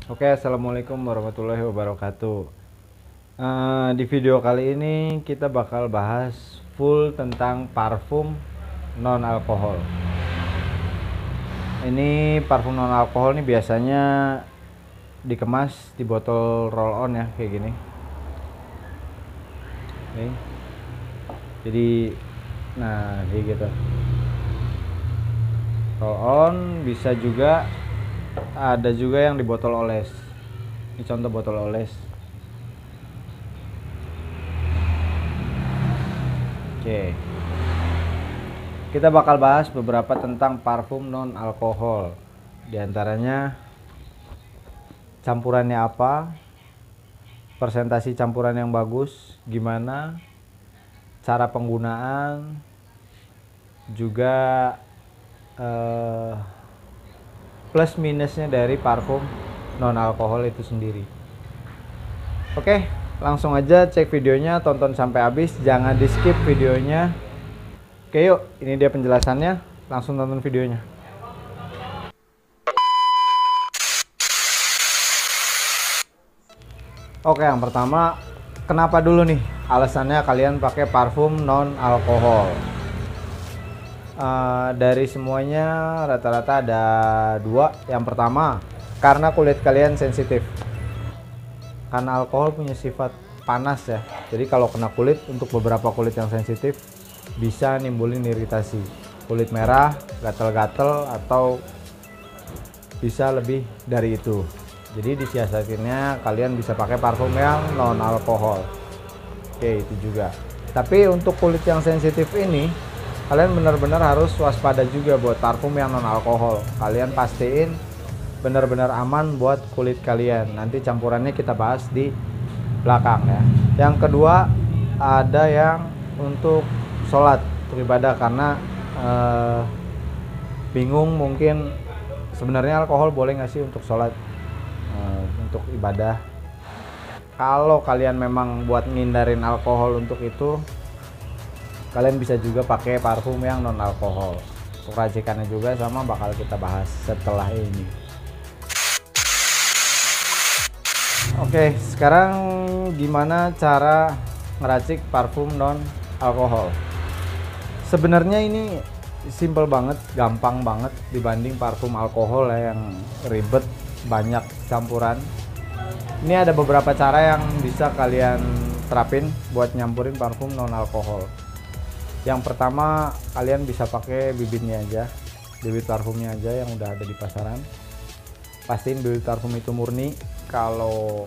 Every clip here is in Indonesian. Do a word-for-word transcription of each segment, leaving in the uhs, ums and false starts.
Oke, assalamualaikum warahmatullahi wabarakatuh. Eh, di video kali ini kita bakal bahas full tentang parfum non alkohol. Ini parfum non alkohol nih biasanya dikemas di botol roll on ya, kayak gini. Oke. Jadi, nah kayak gitu. Roll on bisa juga. Ada juga yang di botol oles. Ini contoh botol oles. Oke. Kita bakal bahas beberapa tentang parfum non alkohol. Di antaranya campurannya apa, persentasi campuran yang bagus gimana, cara penggunaan, juga eh, plus minusnya dari parfum non alkohol itu sendiri. Oke, langsung aja cek videonya, tonton sampai habis, jangan di skip videonya. Oke yuk, ini dia penjelasannya, langsung tonton videonya. Oke, yang pertama, kenapa dulu nih alasannya kalian pakai parfum non alkohol? Uh, dari semuanya rata-rata ada dua. Yang pertama, karena kulit kalian sensitif. Karena alkohol punya sifat panas ya. Jadi kalau kena kulit, untuk beberapa kulit yang sensitif bisa nimbulin iritasi. Kulit merah, gatel-gatel, atau bisa lebih dari itu. Jadi disiasatinnya kalian bisa pakai parfum yang non alkohol. Oke, itu juga. Tapi untuk kulit yang sensitif ini, kalian benar-benar harus waspada juga buat parfum yang non alkohol. Kalian pastiin benar-benar aman buat kulit kalian. Nanti campurannya kita bahas di belakang ya. Yang kedua, ada yang untuk sholat, untuk ibadah, karena eh, bingung mungkin sebenarnya alkohol boleh nggak sih untuk sholat, eh, untuk ibadah. Kalau kalian memang buat ngindarin alkohol untuk itu, kalian bisa juga pakai parfum yang non alkohol. Untuk racikannya juga sama, bakal kita bahas setelah ini. Oke, sekarang gimana cara ngeracik parfum non alkohol? Sebenarnya ini simple banget, gampang banget dibanding parfum alkohol ya, yang ribet, banyak campuran. Ini ada beberapa cara yang bisa kalian terapin buat nyampurin parfum non alkohol. Yang pertama, kalian bisa pakai bibitnya aja, bibit parfumnya aja yang udah ada di pasaran. Pastiin bibit parfum itu murni. Kalau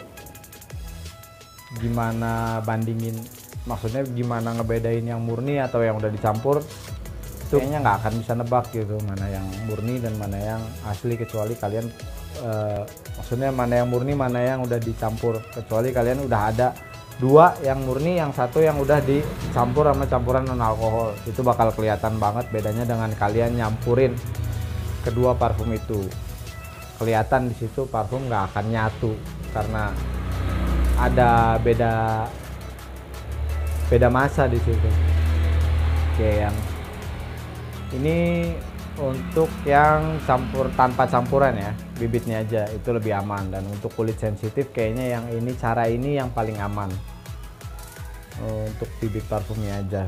gimana bandingin, maksudnya gimana ngebedain yang murni atau yang udah dicampur, itu kayaknya nggak akan bisa nebak gitu, mana yang murni dan mana yang asli, kecuali kalian eh, maksudnya mana yang murni, mana yang udah dicampur, kecuali kalian udah ada dua yang murni, yang satu yang udah dicampur sama campuran non alkohol. Itu bakal kelihatan banget bedanya dengan kalian nyampurin kedua parfum itu. Kelihatan di situ parfum nggak akan nyatu karena ada beda beda massa di situ. Oke, yang ini untuk yang campur tanpa campuran ya, bibitnya aja, itu lebih aman. Dan untuk kulit sensitif kayaknya yang ini, cara ini yang paling aman. Untuk bibit parfumnya aja.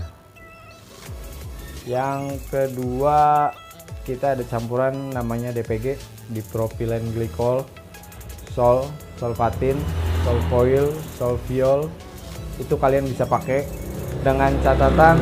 Yang kedua, kita ada campuran namanya D P G, dipropylen glycol, sol, solfatin, solfoil, solviol. Itu kalian bisa pakai dengan catatan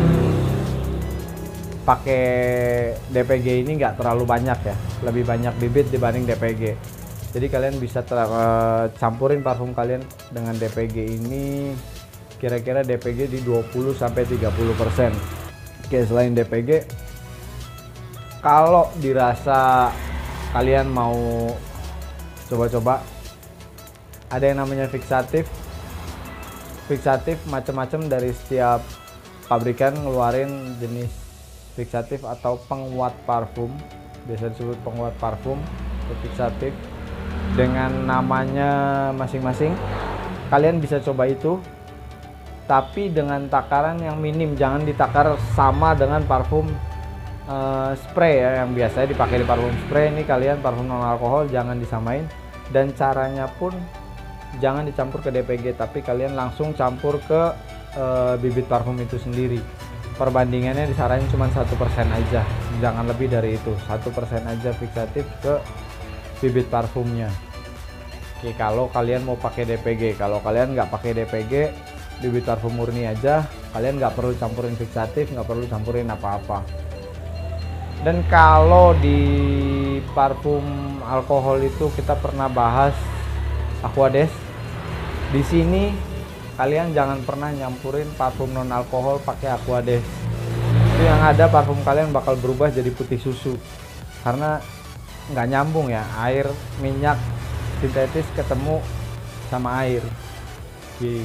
pakai D P G ini nggak terlalu banyak ya, lebih banyak bibit dibanding D P G. Jadi kalian bisa uh, campurin parfum kalian dengan D P G ini, kira-kira D P G di dua puluh sampai tiga puluh persen. Oke, selain D P G, kalau dirasa kalian mau coba-coba, ada yang namanya fixatif. Fixatif macam-macam, dari setiap pabrikan ngeluarin jenis fixatif atau penguat parfum, biasa disebut penguat parfum atau fixatif, dengan namanya masing-masing. Kalian bisa coba itu, tapi dengan takaran yang minim, jangan ditakar sama dengan parfum uh, spray ya, yang biasanya dipakai di parfum spray. Ini kalian parfum non alkohol jangan disamain, Dan caranya pun jangan dicampur ke D P G, tapi kalian langsung campur ke e, bibit parfum itu sendiri. Perbandingannya disaranin cuma satu persen aja, jangan lebih dari itu. Satu persen aja fixatif ke bibit parfumnya. Oke, kalau kalian mau pakai D P G. Kalau kalian nggak pakai D P G, bibit parfum murni aja, kalian nggak perlu campurin fixatif, nggak perlu campurin apa-apa. Dan kalau di parfum alkohol itu kita pernah bahas Aquades. Di sini kalian jangan pernah nyampurin parfum non alkohol pakai Aquades. Itu yang ada parfum kalian bakal berubah jadi putih susu, karena nggak nyambung ya, air minyak sintetis ketemu sama air. Oke.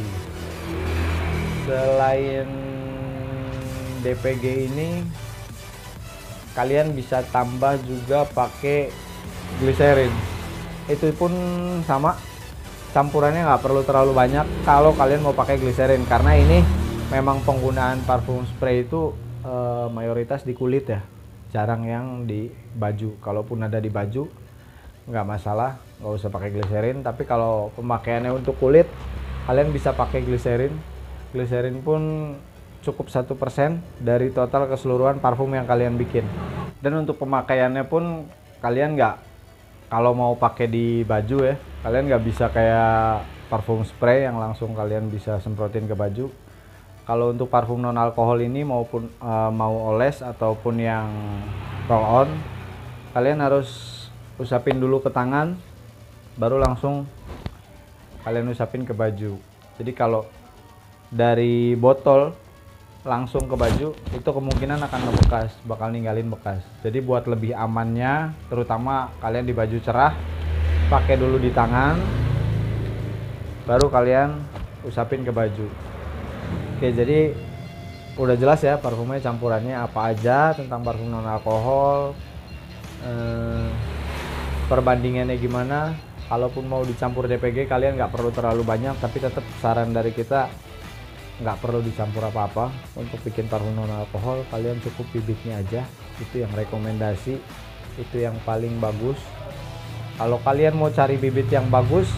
Selain D P G ini, kalian bisa tambah juga pakai gliserin. Itu pun sama, campurannya nggak perlu terlalu banyak kalau kalian mau pakai gliserin, karena ini memang penggunaan parfum spray itu e, mayoritas di kulit ya, jarang yang di baju. Kalaupun ada di baju nggak masalah, nggak usah pakai gliserin. Tapi kalau pemakaiannya untuk kulit, kalian bisa pakai gliserin. Gliserin pun cukup satu persen dari total keseluruhan parfum yang kalian bikin. Dan untuk pemakaiannya pun kalian nggak, kalau mau pakai di baju ya, kalian nggak bisa kayak parfum spray yang langsung kalian bisa semprotin ke baju. Kalau untuk parfum non alkohol ini maupun uh, mau oles ataupun yang roll on, kalian harus usapin dulu ke tangan, baru langsung kalian usapin ke baju. Jadi kalau dari botol langsung ke baju itu kemungkinan akan ngebekas, bakal ninggalin bekas. Jadi buat lebih amannya, terutama kalian di baju cerah, pakai dulu di tangan, baru kalian usapin ke baju. Oke, jadi udah jelas ya parfumnya, campurannya apa aja tentang parfum non alkohol, eh, perbandingannya gimana. Kalaupun mau dicampur D P G, kalian nggak perlu terlalu banyak, tapi tetap saran dari kita nggak perlu dicampur apa-apa. Untuk bikin parfum non alkohol kalian cukup bibitnya aja, itu yang rekomendasi, itu yang paling bagus. Kalau kalian mau cari bibit yang bagus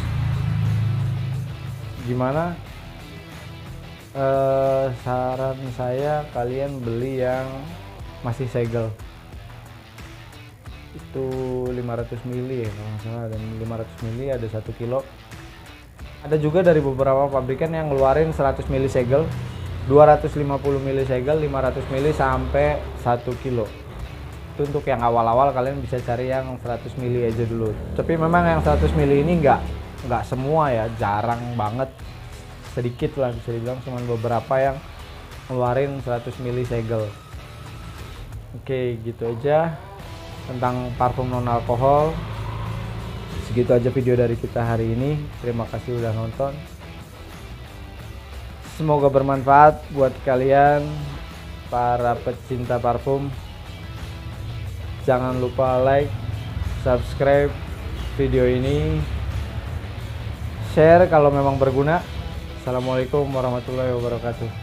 gimana, eh, saran saya kalian beli yang masih segel, itu lima ratus mili ya kalau nggak salah, dan lima ratus mili ada satu kilo. Ada juga dari beberapa pabrikan yang ngeluarin seratus mili segel, dua ratus lima puluh mili segel, lima ratus mili sampai satu kilo. Itu untuk yang awal-awal kalian bisa cari yang seratus mili aja dulu. Tapi memang yang seratus mili ini nggak nggak semua ya, jarang banget, sedikit lah bisa dibilang, cuman beberapa yang ngeluarin seratus mili segel. Oke, gitu aja tentang parfum non alkohol. Segitu aja video dari kita hari ini. Terima kasih udah nonton. Semoga bermanfaat buat kalian para pecinta parfum. Jangan lupa like, subscribe video ini, share kalau memang berguna. Assalamualaikum warahmatullahi wabarakatuh.